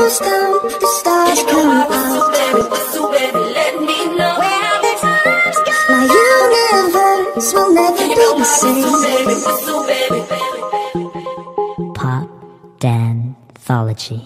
goes down, the stars come out. Let me know where the times go. My universe will never be the same. Pop Danthology.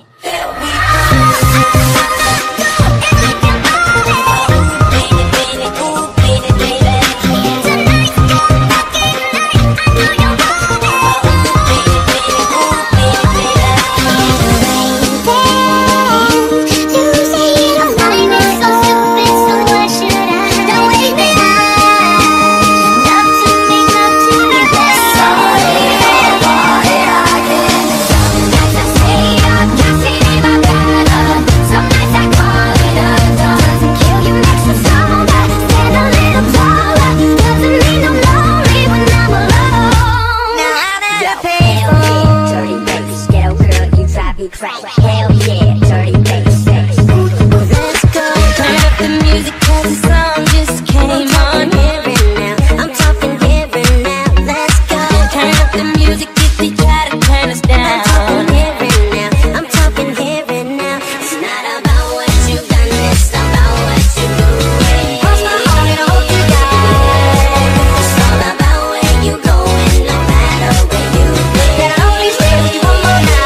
Hell yeah, dirty baby sex. Let's go. Turn up the music 'cause the song just came on. Here and now, I'm talking here and now. Let's go. Turn up the music if they try to turn us down. I'm talking here and now, I'm talking here and now. It's not about what you've done, it's about what you're doing. Cross my heart and hope you die. It's all about where you going, no matter where you've been. That I'll always stay with you one more night.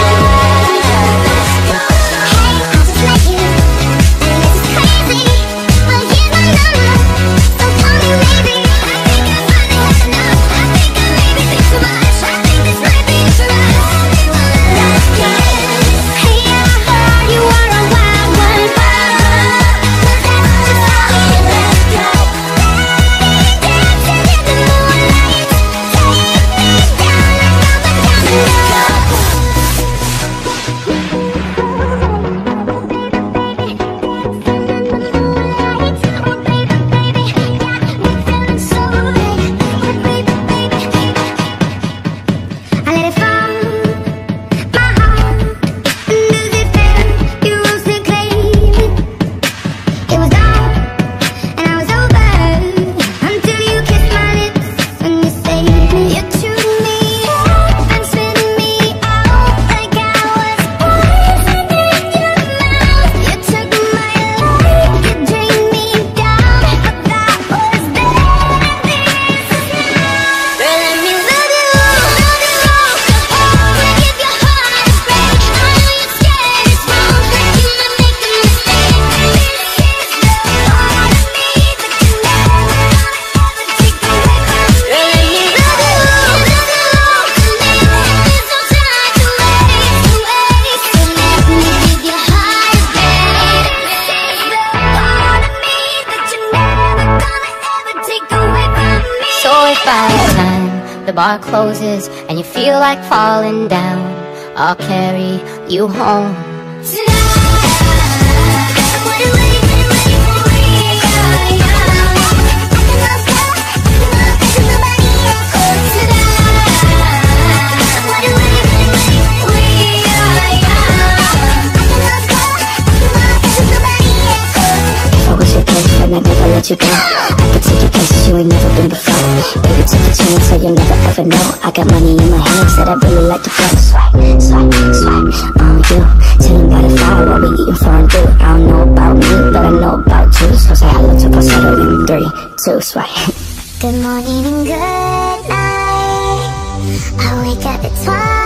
By the time the bar closes and you feel like falling down, I'll carry you home. And I never let you go. I can take you places you ain't never been before. Baby, take a chance so you'll never ever know. I got money in my hands that I really like to blow. Swipe, swipe, swipe on you. Chillin' by the fire while we eating fondue. I don't know about me, but I know about you. So say hello to falsetto in 3, 2, swipe. Good morning and good night. I wake up at 12.